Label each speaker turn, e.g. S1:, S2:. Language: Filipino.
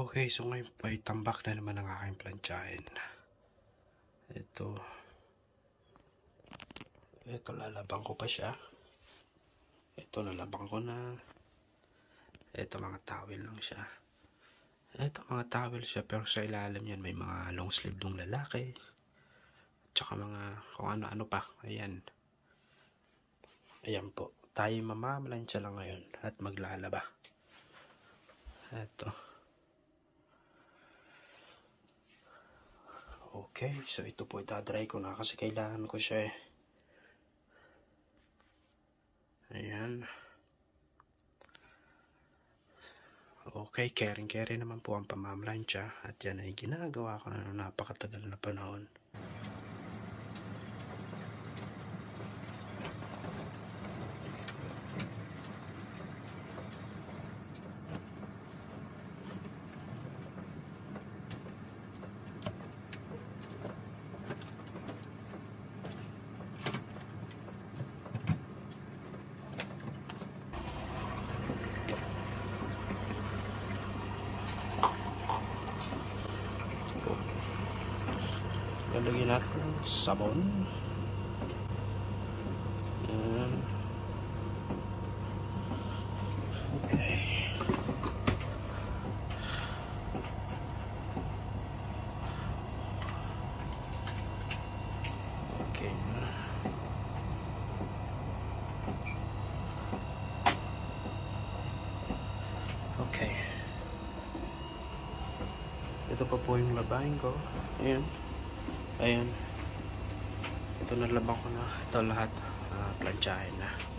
S1: Okay, so ngayon pa itambak na naman ang aking plantsahin. Ito lalabang ko pa siya. Ito lalabang ko na. Ito mga towel lang siya. Ito mga towel siya, pero sa ilalim yan may mga long sleeve ng lalaki. Tsaka mga kung ano-ano pa. Ayan. Ayan po. Tayo mamamalansya lang ngayon at maglalaba. Ito. Okay, so ito po itadry ko na kasi kailangan ko siya eh. Ayan. Okay, caring naman po ang pamamalansya at yan ay ginagawa ko na napakatagal na panahon. Lalagyan natin ng sabon. Ayan. Okay. Okay. Okay. Ito pa po yung labahin ko. Ayan. Ayan. Ito nalabang ko na. Ito lahat. Plantsahin na.